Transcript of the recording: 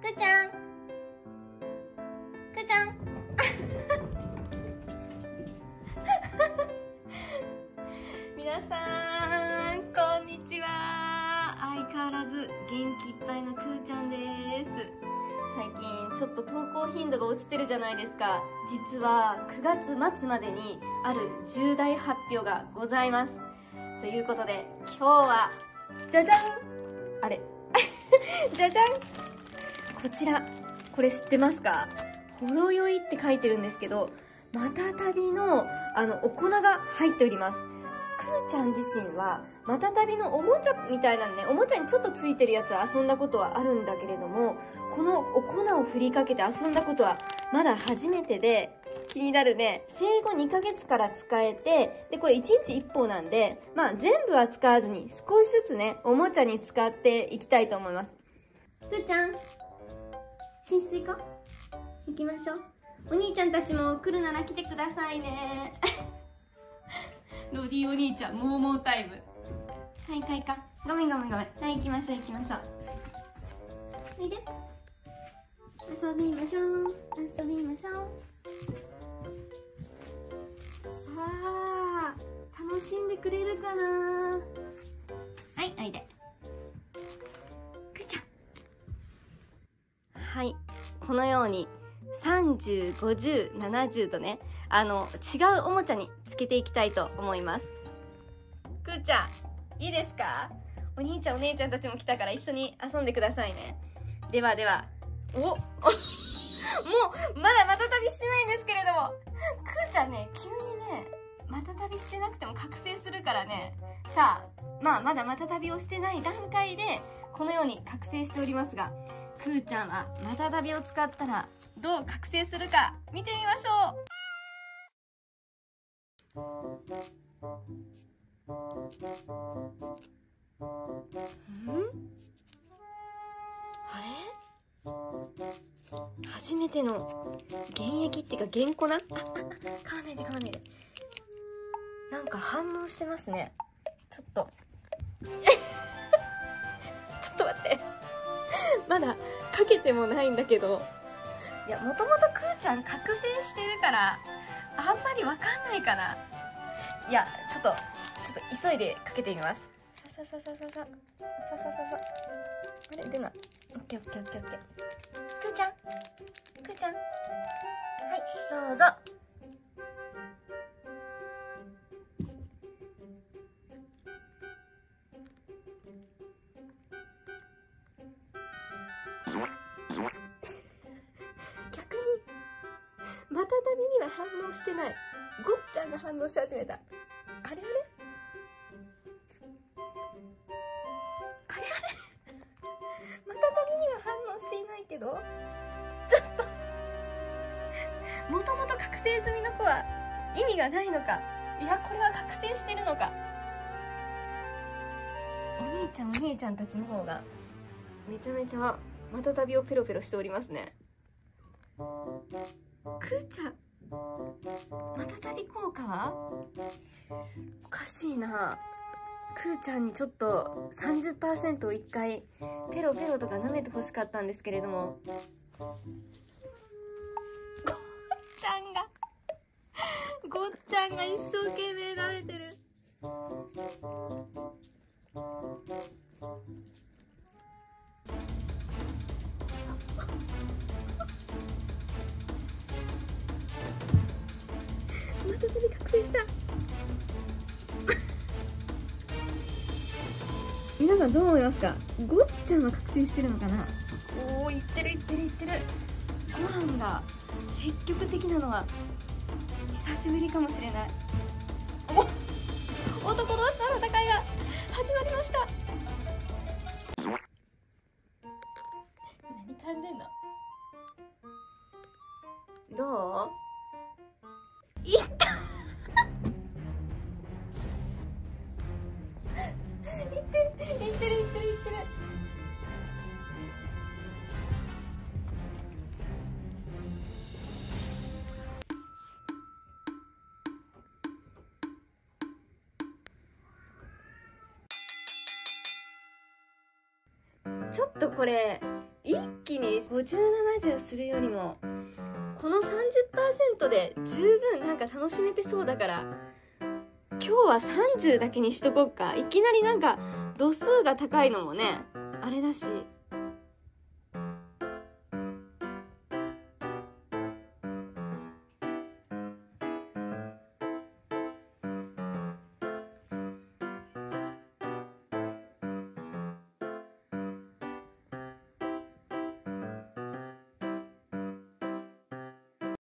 くーちゃん、くーちゃん皆さんこんにちは。相変わらず元気いっぱいのくーちゃんです。最近ちょっと投稿頻度が落ちてるじゃないですか。実は9月末までにある重大発表がございます。ということで今日はじゃじゃん、あれじゃじゃん、こちら、これ知ってますか？ほろ酔いって書いてるんですけど、またたびのお粉が入っております。くーちゃん自身はまたたびのおもちゃみたいなね、おもちゃにちょっとついてるやつは遊んだことはあるんだけれども、このお粉を振りかけて遊んだことはまだ初めてで、気になるね、生後2ヶ月から使えて、でこれ1日1本なんで、まあ全部は使わずに少しずつね、おもちゃに使っていきたいと思います。くーちゃん、寝室行こう。行きましょう。お兄ちゃんたちも来るなら来てくださいねロディお兄ちゃん、モーモータイム。はい、かいか。ごめんごめんごめん。はい、行きましょう行きましょう。おいで。遊びましょう。遊びましょう。さあ、楽しんでくれるかな。はい、おいで。くーちゃん。はい、このように30、50、70とね、違うおもちゃにつけていきたいと思います。くーちゃん、いいですか？お兄ちゃんお姉ちゃんたちも来たから一緒に遊んでくださいね。ではでは、もうまだまたたびしてないんですけれども、くーちゃんね、急にね、またたびしてなくても覚醒するからね。さあ、まだまたたびをしてない段階でこのように覚醒しておりますが、くーちゃんはまたたびを使ったらどう覚醒するか見てみましょう。あれ？初めての原液っていうか原粉な。買わないで買わないで。なんか反応してますね。ちょっとちょっと待って、まだかけてもないんだけど、いや、もともとくーちゃん覚醒してるからあんまりわかんないかな。いや、ちょっと急いでかけてみます。ささささささささささ。あれ出ない。オッケーオッケーオッケーオッケー。くーちゃん、くーちゃん、はい、どうぞ。逆にまたたびには反応してない。ごっちゃんが反応し始めた。あれあれあれあれまたたびには反応していないけど、ちょっともともと覚醒済みの子は意味がないのか、いや、これは覚醒してるのか。お兄ちゃんお姉ちゃんたちの方がめちゃめちゃまたたびをペロペロしておりますね。くーちゃん、またたび効果はおかしいな。くーちゃんにちょっと 30% を1回ペロペロとか舐めてほしかったんですけれども、ごっちゃんが一生懸命舐めてる。またたび覚醒した皆さんどう思いますか？ごっちゃんは覚醒してるのかな？おー、いってるいってるいってる。ご飯が積極的なのは久しぶりかもしれない。お、男同士の戦いが始まりました。何噛んでんの？どう？いったいってるいってるいってるいってる。ちょっとこれ一気に50、70するよりもこの 30% で十分なんか楽しめてそうだから、今日は30だけにしとこっか。いきなりなんか度数が高いのもねあれだし、